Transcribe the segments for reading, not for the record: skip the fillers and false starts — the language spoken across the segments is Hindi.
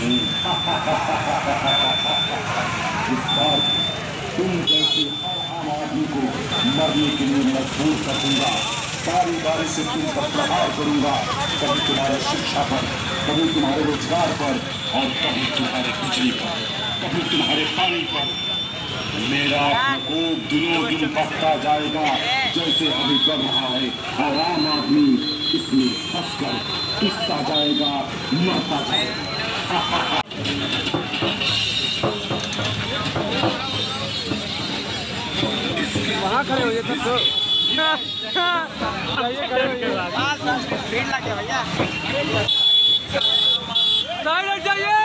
इस बार तुम जैसे हर आम आदमी को मरने के लिए मजबूर कर दूंगा। बारी बारी से तुम पर प्रहार करूंगा, कभी तुम्हारी शिक्षा पर, कभी तुम्हारे रोजगार पर, और कभी तुम्हारे बिजली पर, कभी तुम्हारे पानी पर। मेरा प्रकोप दिनों दिन बढ़ता जाएगा, जैसे अभी बढ़ रहा है, और आम आदमी इसमें फंसकर पिसता जाएगा, मरता जाएगा। वहाँ खड़े हो तब तो भीड़ लग गया भैया, साइड हट जाइए।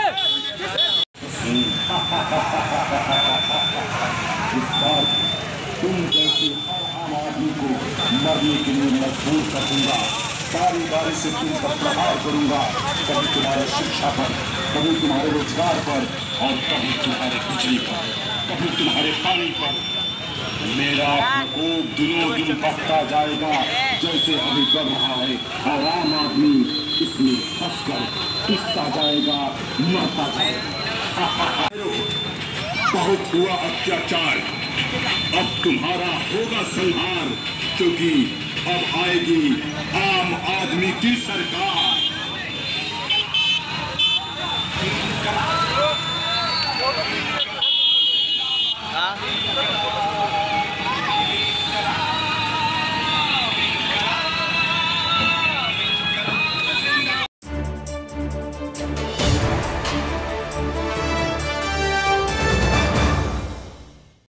इस बार तुम जैसे हर आम आदमी को मरने के लिए मजबूर कर दूंगा। बारी बारी से तुम पर प्रहार करूंगा, कभी तुम्हारी शिक्षा पर, कभी तुम्हारे रोजगार पर, और कभी तुम्हारे बिजली पर, कभी तुम्हारे पानी पर। मेरा प्रकोप दिनों दिन बढ़ता जाएगा, जैसे अभी बढ़ रहा है, और आम आदमी इसमें फंसकर पिसता जाएगा, मरता जाएगा। बहुत हुआ अत्याचार, अब तुम्हारा होगा संहार, क्योंकि अब आएगी आम आदमी की सरकार।